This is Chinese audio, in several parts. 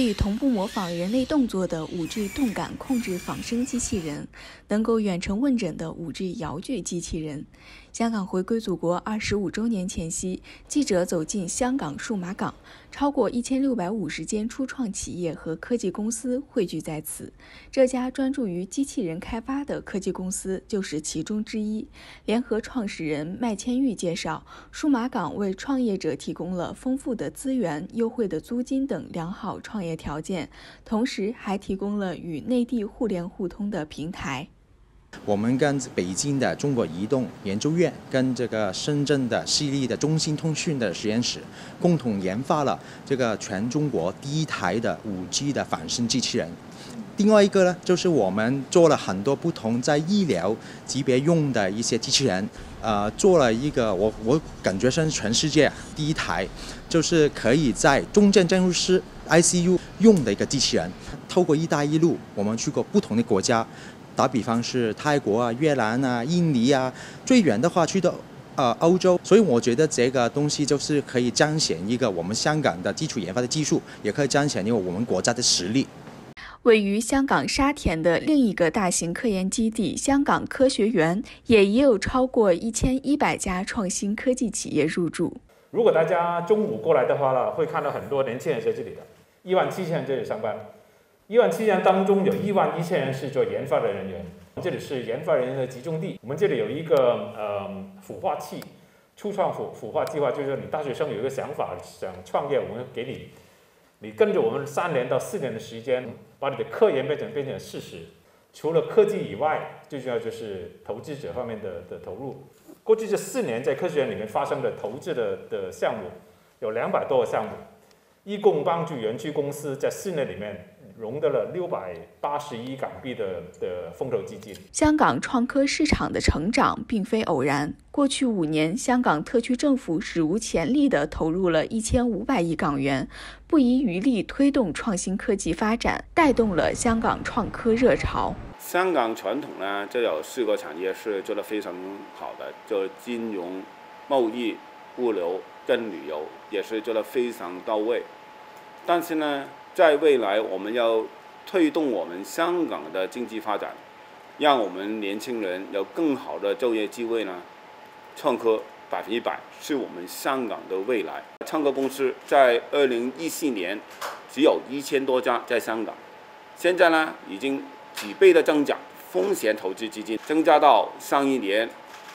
以同步模仿人类动作的5G 动感控制仿生机器人，能够远程问诊的5G 遥距机器人。香港回归祖国25周年前夕，记者走进香港数码港，超过1650间初创企业和科技公司汇聚在此。这家专注于机器人开发的科技公司就是其中之一。联合创始人麦千玉介绍，数码港为创业者提供了丰富的资源、优惠的租金等良好创业条件，同时还提供了与内地互联互通的平台。 我们跟北京的中国移动研究院跟这个深圳的西丽的中兴通讯的实验室共同研发了这个全中国第一台的5G 的仿生机器人。另外一个呢，就是我们做了很多不同在医疗级别用的一些机器人，做了一个我感觉是全世界第一台，就是可以在重症监护室 ICU 用的一个机器人。透过“一带一路”，我们去过不同的国家。打比方是泰国啊、越南啊、印尼啊，最远的话去到欧洲，所以我觉得这个东西就是可以彰显一个我们香港的基础研发的技术，也可以彰显一个我们国家的实力。 位于香港沙田的另一个大型科研基地香港科学园，也已有超过1100家创新科技企业入驻。 如果大家中午过来的话呢，会看到很多年轻人在这里的，17000人这里上班。17000人当中有11000人是做研发的人员，这里是研发人员的集中地。我们这里有一个孵化器，初创孵化计划，就是你大学生有一个想法想创业，我们给你，你跟着我们3年到4年的时间，把你的科研变成事实。除了科技以外，最重要就是投资者方面的投入。过去这4年在科学园里面发生的投资的项目有200多个项目，一共帮助园区公司在4年里面融得了680亿港币的风投基金。 香港创科市场的成长并非偶然。过去5年，香港特区政府史无前例地投入了1500亿港元，不遗余力推动创新科技发展，带动了香港创科热潮。 香港传统呢，就有4个产业是做得非常好的，就金融、贸易、物流跟旅游也是做得非常到位。但是呢，在未来我们要推动我们香港的经济发展，让我们年轻人有更好的就业机会呢，创科100%是我们香港的未来。创科公司在2014年只有1000多家在香港，现在呢已经几倍的增长，风险投资基金增加到上一年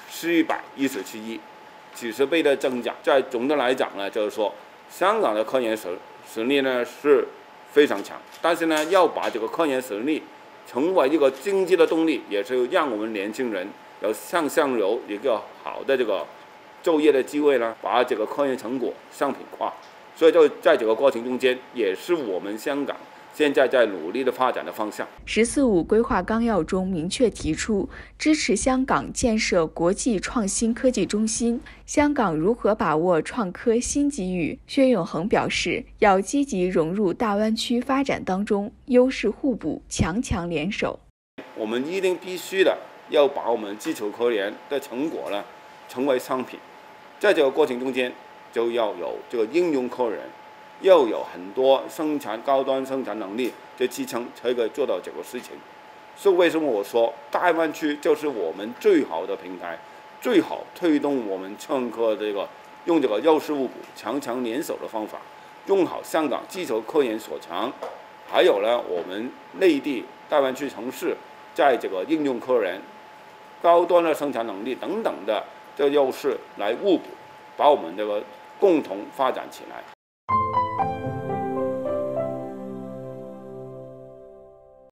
417亿，几十倍的增长。在总的来讲呢，就是说香港的科研实力呢是非常强，但是呢，要把这个科研实力成为一个经济的动力，也是让我们年轻人有向上游一个好的这个就业的机会呢，把这个科研成果商品化。所以就在这个过程中间，也是我们香港现在在努力的发展的方向。 “14·5”规划纲要中明确提出，支持香港建设国际创新科技中心。香港如何把握创科新机遇？薛永恒表示，要积极融入大湾区发展当中，优势互补，强强联手。 我们一定必须的要把我们基础科研的成果呢成为商品，在这个过程中间就要有这个应用科研。要有很多高端生产能力的支撑，才可以做到这个事情。所以为什么我说大湾区就是我们最好的平台，最好推动我们创科用这个优势互补、强强联手的方法，用好香港基础科研所长，还有呢我们内地大湾区城市在这个应用科研、高端的生产能力等等的这个优势来互补，把我们这个共同发展起来。